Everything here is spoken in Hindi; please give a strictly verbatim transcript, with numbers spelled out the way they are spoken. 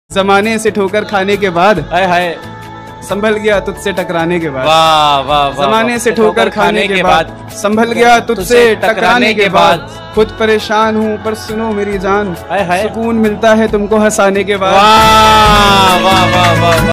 जमाने से ठोकर खाने के बाद हाय हाय संभल गया तुझसे टकराने के बाद। वाह वाह वाह जमाने से ठोकर खाने के बाद संभल गया तुझसे टकराने के बाद। खुद परेशान हूँ पर सुनो मेरी जान, हाय हाय सुकून मिलता है तुमको हंसाने के बाद। वाह वाह वाह वाह।